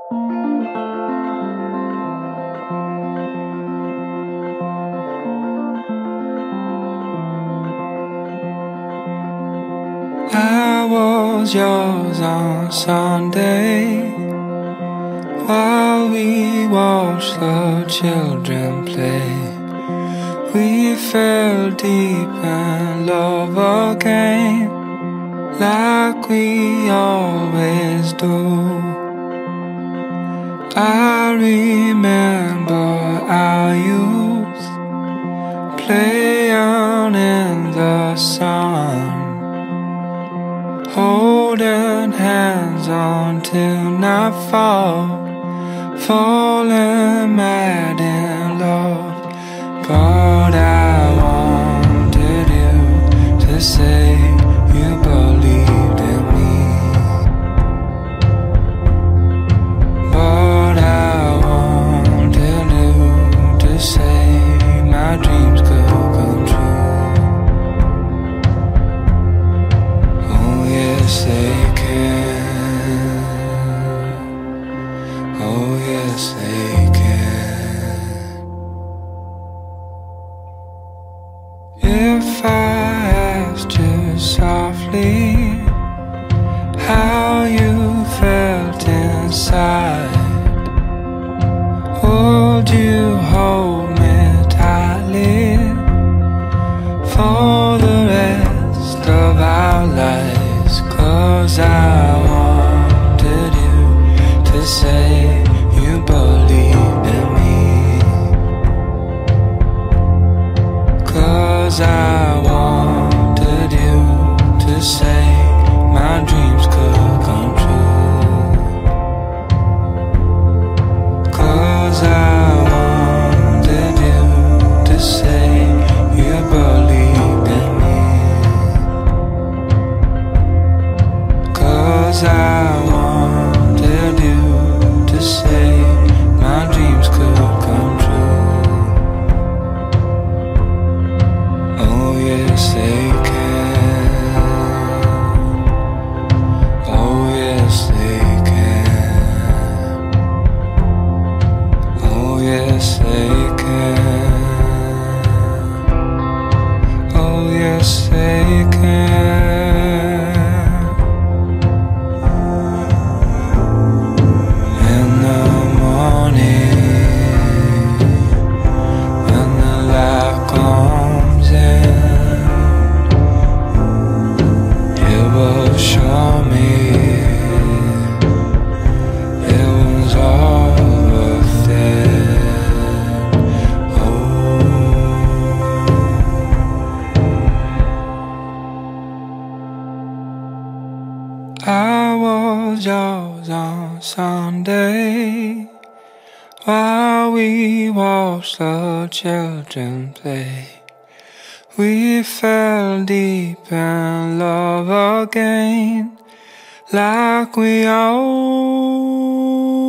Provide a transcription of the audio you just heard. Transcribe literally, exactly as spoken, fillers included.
I was yours on Sunday while we watched the children play. We fell deep in love again, like we always do. I remember our youth, playing in the sun, holding hands until nightfall, falling mad in love. But I wanted you to say you believed in me. But I wanted you to say my dreams could come true. Oh yes they can. Oh yes they can. If I asked you softly how you felt inside, would you hold me tightly for the rest of our lives? 'Cause I wanted you to say you believed in me. 'Cause I wanted you to say my dreams could come true. 'Cause I wanted you to say you believed in me. 'Cause I wanted you to say my dreams could come true. Oh yes they can. Oh yes they can. Oh yes they can. Oh yes they can. In the morning, when the light comes in, it will show me it was all worth it. Oh, I was yours on Sunday while we watched the children play. We fell deep in love again, like we always